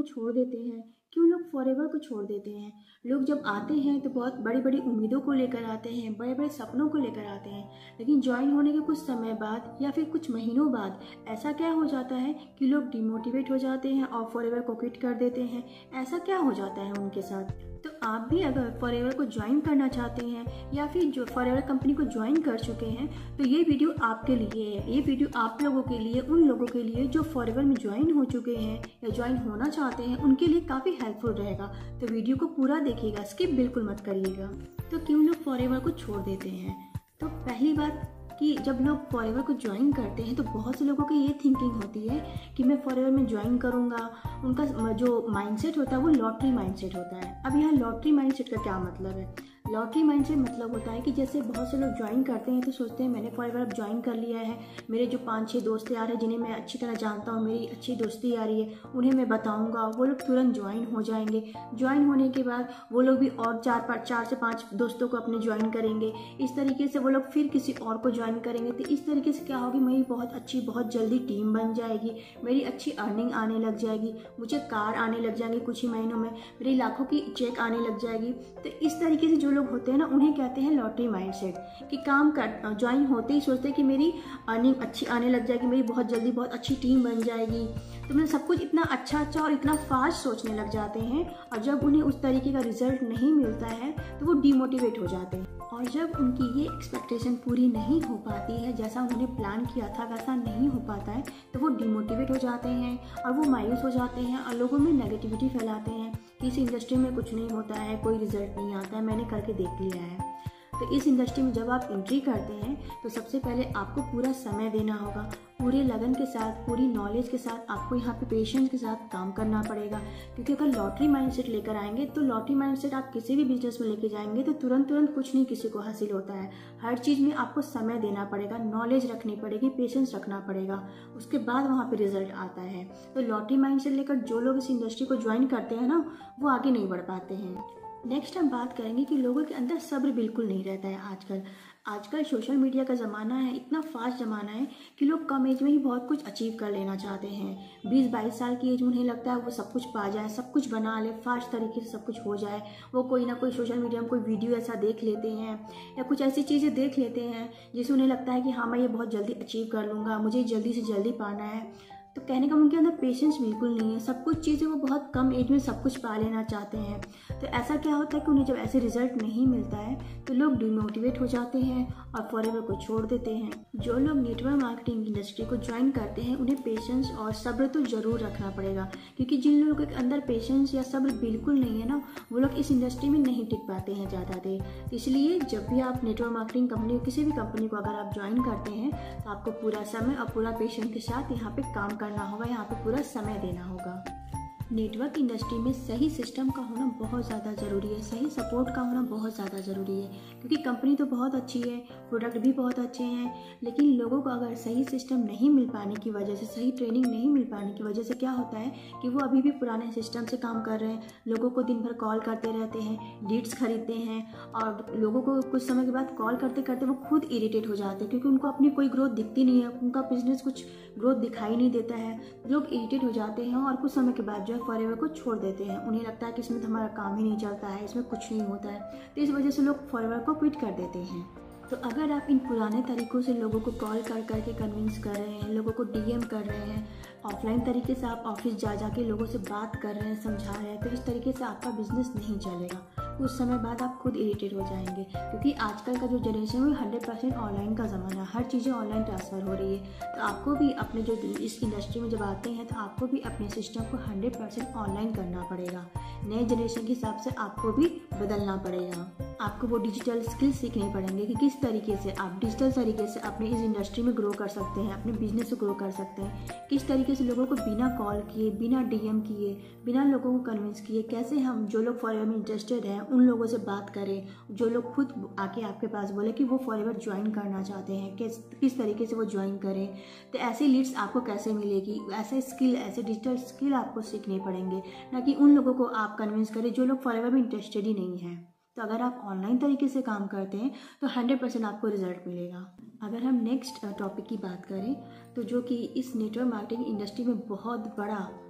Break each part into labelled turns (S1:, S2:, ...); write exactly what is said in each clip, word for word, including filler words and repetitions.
S1: को छोड़ देते हैं? क्यों लोग फॉरएवर को छोड़ देते हैं? लोग जब आते हैं तो बहुत बड़ी बड़ी उम्मीदों को लेकर आते हैं, बड़े बड़े सपनों को लेकर आते हैं, लेकिन ज्वाइन होने के कुछ समय बाद या फिर कुछ महीनों बाद ऐसा क्या हो जाता है कि लोग डिमोटिवेट हो जाते हैं और फॉरएवर को क्विट कर देते हैं। ऐसा क्या हो जाता है उनके साथ? तो आप भी अगर फॉरएवर को ज्वाइन करना चाहते हैं या फिर जो फॉरएवर कंपनी को ज्वाइन कर चुके हैं तो ये वीडियो आपके लिए है। ये वीडियो आप लोगों के लिए, उन लोगों के लिए जो फॉरएवर में ज्वाइन हो चुके हैं या ज्वाइन होना चाहते हैं, उनके लिए काफ़ी हेल्पफुल रहेगा। तो वीडियो को पूरा देखिएगा, स्किप बिल्कुल मत करिएगा। तो क्यों लोग फॉरएवर को छोड़ देते हैं? तो पहली बात कि जब लोग फॉरएवर को ज्वाइन करते हैं तो बहुत से लोगों की ये थिंकिंग होती है कि मैं फॉरएवर में ज्वाइन करूंगा। उनका जो माइंडसेट होता है वो लॉटरी माइंडसेट होता है। अब यहाँ लॉटरी माइंडसेट का क्या मतलब है? लॉटरी माइंडसेट मतलब होता है कि जैसे बहुत से लोग ज्वाइन करते हैं तो सोचते हैं मैंने फॉरएवर अब ज्वाइन कर लिया है, मेरे जो पाँच छः दोस्त यार हैं जिन्हें मैं अच्छी तरह जानता हूँ, मेरी अच्छी दोस्ती आ रही है, उन्हें मैं बताऊँगा, वो लोग तुरंत ज्वाइन हो जाएंगे। ज्वाइन होने के बाद वो लोग भी और चार पाँच चार से पाँच दोस्तों को अपने ज्वाइन करेंगे। इस तरीके से वो लोग फिर किसी और को ज्वाइन करेंगे। तो इस तरीके से क्या होगी, मेरी बहुत अच्छी बहुत जल्दी टीम बन जाएगी, मेरी अच्छी अर्निंग आने लग जाएगी, मुझे कार आने लग जाएंगी कुछ ही महीनों में, मेरी लाखों की चेक आने लग जाएगी। तो इस तरीके से जो लोग होते हैं ना उन्हें कहते हैं लॉटरी माइंडसेट, कि काम कर ज्वाइन होते ही सोचते हैं कि मेरी अर्निंग अच्छी आने लग जाएगी, मेरी बहुत जल्दी बहुत अच्छी टीम बन जाएगी। तो मतलब सब कुछ इतना अच्छा अच्छा और इतना फास्ट सोचने लग जाते हैं और जब उन्हें उस तरीके का रिजल्ट नहीं मिलता है तो वो डिमोटिवेट हो जाते हैं। और जब उनकी ये एक्सपेक्टेशन पूरी नहीं हो पाती है, जैसा उन्होंने प्लान किया था वैसा नहीं हो पाता है, तो वो डिमोटिवेट हो जाते हैं और वो मायूस हो जाते हैं और लोगों में नेगेटिविटी फैलाते हैं कि इस इंडस्ट्री में कुछ नहीं होता है, कोई रिजल्ट नहीं आता है, मैंने करके देख लिया है। तो इस इंडस्ट्री में जब आप एंट्री करते हैं तो सबसे पहले आपको पूरा समय देना होगा, पूरे लगन के साथ, पूरी नॉलेज के साथ आपको यहाँ पे पेशेंस के साथ काम करना पड़ेगा। क्योंकि अगर लॉटरी माइंडसेट लेकर आएंगे तो लॉटरी माइंडसेट आप किसी भी बिजनेस में लेके जाएंगे तो तुरंत तुरंत कुछ नहीं किसी को हासिल होता है। हर चीज़ में आपको समय देना पड़ेगा, नॉलेज रखनी पड़ेगी, पेशेंस रखना पड़ेगा, उसके बाद वहाँ पर रिजल्ट आता है। तो लॉटरी माइंडसेट लेकर जो लोग इस इंडस्ट्री को ज्वाइन करते हैं ना वो आगे नहीं बढ़ पाते हैं। नेक्स्ट हम बात करेंगे कि लोगों के अंदर सब्र बिल्कुल नहीं रहता है आजकल। आजकल सोशल मीडिया का ज़माना है, इतना फास्ट ज़माना है कि लोग कम एज में ही बहुत कुछ अचीव कर लेना चाहते हैं। बीस बाईस साल की एज में उन्हें लगता है वो सब कुछ पा जाए, सब कुछ बना ले, फास्ट तरीके से सब कुछ हो जाए। वो कोई ना कोई सोशल मीडिया में कोई वीडियो ऐसा देख लेते हैं या कुछ ऐसी चीज़ें देख लेते हैं जिससे उन्हें लगता है कि हाँ मैं ये बहुत जल्दी अचीव कर लूँगा, मुझे जल्दी से जल्दी पाना है। तो कहने का उनके अंदर पेशेंस बिल्कुल नहीं है, सब कुछ चीज़ें वो बहुत कम एज में सब कुछ पा लेना चाहते हैं। तो ऐसा क्या होता है कि उन्हें जब ऐसे रिजल्ट नहीं मिलता है तो लोग डिमोटिवेट हो जाते हैं और फॉरएवर को छोड़ देते हैं। जो लोग नेटवर्क मार्केटिंग इंडस्ट्री को ज्वाइन करते हैं उन्हें पेशेंस और सब्र तो जरूर रखना पड़ेगा, क्योंकि जिन लोगों के अंदर पेशेंस या सब्र बिल्कुल नहीं है ना वो लोग इस इंडस्ट्री में नहीं टिक पाते हैं ज़्यादा देर। इसलिए जब भी आप नेटवर्क मार्केटिंग कंपनी किसी भी कंपनी को अगर आप ज्वाइन करते हैं तो आपको पूरा समय और पूरा पेशेंस के साथ यहाँ पे काम करना होगा, यहाँ पे पूरा समय देना होगा। नेटवर्क इंडस्ट्री में सही सिस्टम का होना बहुत ज़्यादा ज़रूरी है, सही सपोर्ट का होना बहुत ज़्यादा ज़रूरी है, क्योंकि कंपनी तो बहुत अच्छी है, प्रोडक्ट भी बहुत अच्छे हैं, लेकिन लोगों को अगर सही सिस्टम नहीं मिल पाने की वजह से, सही ट्रेनिंग नहीं मिल पाने की वजह से क्या होता है कि वो अभी भी पुराने सिस्टम से काम कर रहे हैं। लोगों को दिन भर कॉल करते रहते हैं, लीड्स खरीदते हैं और लोगों को कुछ समय के बाद कॉल करते करते वो खुद इरिटेट हो जाते हैं, क्योंकि उनको अपनी कोई ग्रोथ दिखती नहीं है, उनका बिजनेस कुछ ग्रोथ दिखाई नहीं देता है। लोग इरिटेट हो जाते हैं और कुछ समय के बाद जो है फॉरएवर को छोड़ देते हैं। उन्हें लगता है कि इसमें तो हमारा काम ही नहीं चलता है, इसमें कुछ नहीं होता है, तो इस वजह से लोग फॉरएवर को क्विट कर देते हैं। तो अगर आप इन पुराने तरीकों से लोगों को कॉल कर करके कन्विंस कर रहे हैं, लोगों को डीएम कर रहे हैं, ऑफलाइन तरीके से आप ऑफिस जा जा के लोगों से बात कर रहे हैं, समझा रहे हैं, तो इस तरीके से आपका बिजनेस नहीं चलेगा। कुछ समय बाद आप खुद इरिटेट हो जाएंगे, क्योंकि आजकल का जो जनरेशन है हंड्रेड परसेंट ऑनलाइन का ज़माना, हर चीज़ें ऑनलाइन ट्रांसफ़र हो रही है। तो आपको भी अपने जो इस इंडस्ट्री में जब आते हैं तो आपको भी अपने सिस्टम को हंड्रेड परसेंट ऑनलाइन करना पड़ेगा। नए जनरेशन के हिसाब से आपको भी बदलना पड़ेगा। आपको वो डिजिटल स्किल्स सीखने पड़ेंगे कि किस तरीके से आप डिजिटल तरीके से अपने इस इंडस्ट्री में ग्रो कर सकते हैं, अपने बिजनेस को ग्रो कर सकते हैं, किस तरीके से लोगों को बिना कॉल किए, बिना डीएम किए, बिना लोगों को कन्विंस किए कैसे हम जो लोग फॉरएवर में इंटरेस्टेड हैं उन लोगों से बात करें, जो लोग खुद आके आपके पास बोले कि वो फॉरएवर ज्वाइन करना चाहते हैं, किस किस तरीके से वो ज्वाइन करें। तो ऐसी लीड्स आपको कैसे मिलेगी, ऐसे स्किल, ऐसे डिजिटल स्किल आपको सीखने पड़ेंगे, ना कि उन लोगों को आप कन्विंस करें जो लोग फॉरएवर में इंटरेस्टेड ही नहीं है। तो अगर आप ऑनलाइन तरीके से काम करते हैं तो हंड्रेड परसेंट आपको रिजल्ट मिलेगा। अगर हम नेक्स्ट टॉपिक की बात करें तो जो कि इस नेटवर्क मार्केटिंग इंडस्ट्री में बहुत बड़ा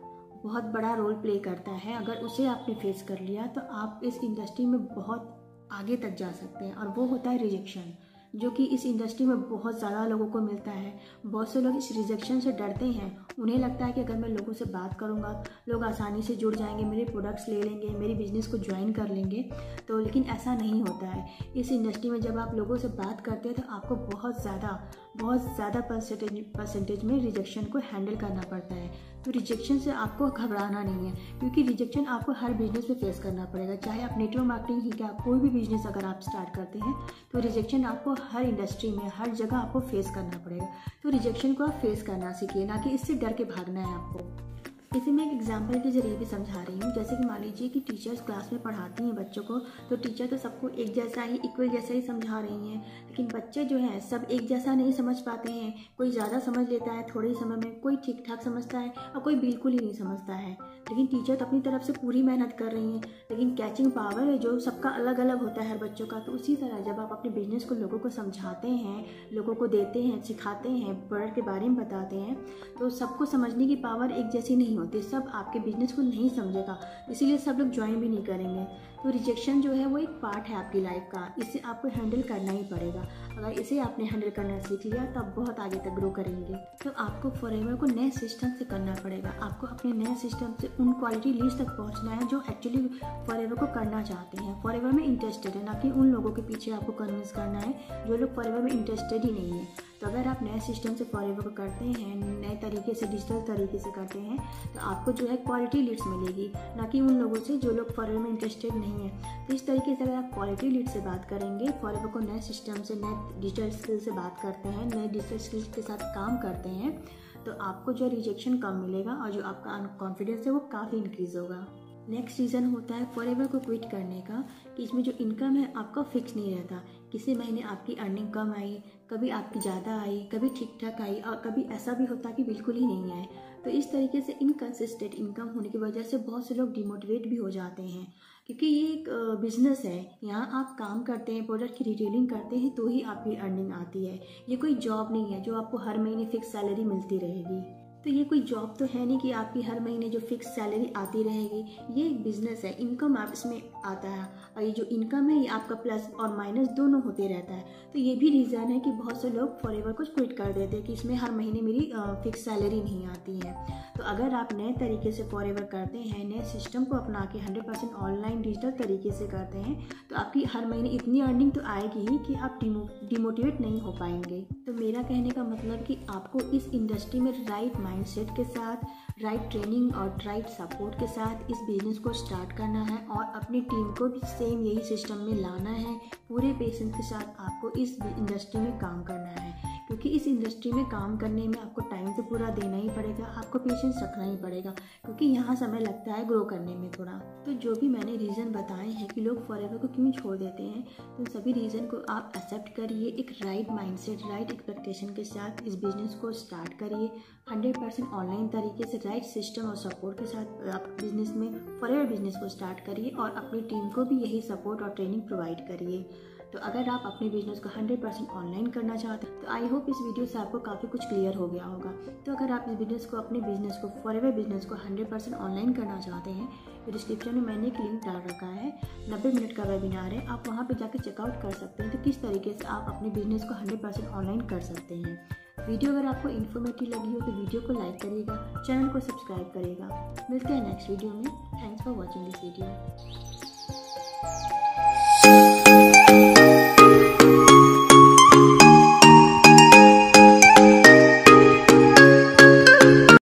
S1: बहुत बड़ा रोल प्ले करता है। अगर उसे आपने फेस कर लिया तो आप इस इंडस्ट्री में बहुत आगे तक जा सकते हैं, और वो होता है रिजेक्शन, जो कि इस इंडस्ट्री में बहुत ज़्यादा लोगों को मिलता है। बहुत से लोग इस रिजेक्शन से डरते हैं। उन्हें लगता है कि अगर मैं लोगों से बात करूंगा, लोग आसानी से जुड़ जाएंगे, मेरे प्रोडक्ट्स ले लेंगे, मेरी बिज़नेस को ज्वाइन कर लेंगे। तो लेकिन ऐसा नहीं होता है। इस इंडस्ट्री में जब आप लोगों से बात करते हैं तो आपको बहुत ज़्यादा बहुत ज़्यादा परसेंटेज परसेंटेज में रिजेक्शन को हैंडल करना पड़ता है। तो रिजेक्शन से आपको घबराना नहीं है, क्योंकि रिजेक्शन आपको हर बिजनेस में फेस करना पड़ेगा। चाहे आप नेटवर्क मार्केटिंग ही क्या, कोई भी बिजनेस अगर आप स्टार्ट करते हैं तो रिजेक्शन आपको हर इंडस्ट्री में, हर जगह आपको फेस करना पड़ेगा। तो रिजेक्शन को आप फेस करना सीखिए, ना कि इससे डर के भागना है आपको। इसे मैं एक एग्जाम्पल के जरिए भी समझा रही हूँ। जैसे कि मान लीजिए कि टीचर्स क्लास में पढ़ाती हैं बच्चों को, तो टीचर तो सबको एक जैसा ही, इक्वल जैसा ही समझा रही हैं, लेकिन बच्चे जो हैं सब एक जैसा नहीं समझ पाते हैं। कोई ज़्यादा समझ लेता है थोड़े ही समय में, कोई ठीक ठाक समझता है और कोई बिल्कुल ही नहीं समझता है। लेकिन टीचर तो अपनी तरफ से पूरी मेहनत कर रही हैं, लेकिन कैचिंग पावर है जो सबका अलग अलग होता है हर बच्चों का। तो उसी तरह जब आप अपने बिजनेस को लोगों को समझाते हैं, लोगों को देते हैं, सिखाते हैं, प्रोडक्ट के बारे में बताते हैं, तो सबको समझने की पावर एक जैसी नहीं होती। सब आपके बिजनेस को नहीं समझेगा, इसीलिए सब लोग ज्वाइन भी नहीं करेंगे। तो रिजेक्शन जो है वो एक पार्ट है आपकी लाइफ का, इसे आपको हैंडल करना ही पड़ेगा। अगर इसे आपने हैंडल करना सीख लिया तो आप बहुत आगे तक ग्रो करेंगे। तो आपको फॉरएवर को नए सिस्टम से करना पड़ेगा। आपको अपने नए सिस्टम से उन क्वालिटी लीड्स तक पहुंचना है जो एक्चुअली फॉरएवर को करना चाहते हैं, फॉरएवर में इंटरेस्टेड है, ना कि उन लोगों के पीछे आपको कन्विंस करना है जो लोग फॉरएवर में इंटरेस्टेड ही नहीं है। तो अगर आप नए सिस्टम से फॉरएवर को करते हैं, नए तरीके से, डिजिटल तरीके से करते हैं, तो आपको जो है क्वालिटी लीड्स मिलेगी, ना कि उन लोगों से जो लोग फॉरएवर में इंटरेस्टेड नहीं है। तो इस तरीके से अगर आप क्वालिटी लीड से बात करेंगे, फॉरएवर को नए सिस्टम से, नए डिजिटल स्किल से बात करते हैं, नए डिजिटल स्किल्स के साथ काम करते हैं, तो आपको जो रिजेक्शन कम मिलेगा और जो आपका कॉन्फिडेंस है वो काफ़ी इंक्रीज होगा। नेक्स्ट रीज़न होता है फॉरएवर को क्विट करने का, कि इसमें जो इनकम है आपका फिक्स नहीं रहता। किसी महीने आपकी अर्निंग कम आई, कभी आपकी ज़्यादा आई, कभी ठीक ठाक आई, और कभी ऐसा भी होता कि बिल्कुल ही नहीं आए। तो इस तरीके से इनकंसिस्टेंट इनकम होने की वजह से बहुत से लोग डिमोटिवेट भी हो जाते हैं, क्योंकि ये एक बिजनेस है। यहाँ आप काम करते हैं, प्रोडक्ट की रिटेलिंग करते हैं, तो ही आपकी अर्निंग आती है। ये कोई जॉब नहीं है जो आपको हर महीने फिक्स सैलरी मिलती रहेगी। तो ये कोई जॉब तो है नहीं कि आपकी हर महीने जो फिक्स सैलरी आती रहेगी। ये एक बिजनेस है, इनकम आप इसमें आता है, और ये जो इनकम है ये आपका प्लस और माइनस दोनों होते रहता है। तो ये भी रीज़न है कि बहुत से लोग फॉरएवर को क्विट कर देते हैं कि इसमें हर महीने मेरी फिक्स सैलरी नहीं आती है। तो अगर आप नए तरीके से फॉरएवर करते हैं, नए सिस्टम को अपना के हंड्रेड परसेंट ऑनलाइन डिजिटल तरीके से करते हैं, तो आपकी हर महीने इतनी अर्निंग तो आएगी ही कि आप डिमोटिवेट नहीं हो पाएंगे। तो मेरा कहने का मतलब कि आपको इस इंडस्ट्री में राइट माइंडसेट के साथ, राइट ट्रेनिंग और राइट सपोर्ट के साथ इस बिज़नेस को स्टार्ट करना है, और अपनी टीम को भी सेम यही सिस्टम में लाना है। पूरे पेशेंस के साथ आपको इस इंडस्ट्री में काम करना है, क्योंकि इस इंडस्ट्री में काम करने में आपको टाइम तो पूरा देना ही पड़ेगा, आपको पेशेंस रखना ही पड़ेगा, क्योंकि यहाँ समय लगता है ग्रो करने में थोड़ा। तो जो भी मैंने रीज़न बताए हैं कि लोग फॉरएवर को क्यों छोड़ देते हैं, तो सभी रीज़न को आप एक्सेप्ट करिए। एक राइट माइंडसेट, राइट एक्सपेक्टेशन के साथ इस बिज़नेस को स्टार्ट करिए। हंड्रेड परसेंट ऑनलाइन तरीके से राइट सिस्टम और सपोर्ट के साथ आप बिज़नेस में फॉरएवर बिज़नेस को स्टार्ट करिए, और अपनी टीम को भी यही सपोर्ट और ट्रेनिंग प्रोवाइड करिए। तो अगर आप अपने बिजनेस को हंड्रेड परसेंट ऑनलाइन करना चाहते हैं, तो आई होप इस वीडियो से आपको काफ़ी कुछ क्लियर हो गया होगा। तो अगर आप इस बिजनेस को, अपने बिजनेस को, फॉरएवर बिजनेस को हंड्रेड परसेंट ऑनलाइन करना चाहते हैं, तो डिस्क्रिप्शन में मैंने एक लिंक डाल रखा है, नब्बे मिनट का वेबिनार है, आप वहाँ पर जाकर चेकआउट कर सकते हैं। तो किस तरीके से आप अपने बिजनेस को हंड्रेड परसेंट ऑनलाइन कर सकते हैं। वीडियो अगर आपको इन्फॉर्मेटिव लगी हो तो वीडियो को लाइक करिएगा, चैनल को सब्सक्राइब करिएगा। मिलते हैं नेक्स्ट वीडियो में। Thanks for watching this video.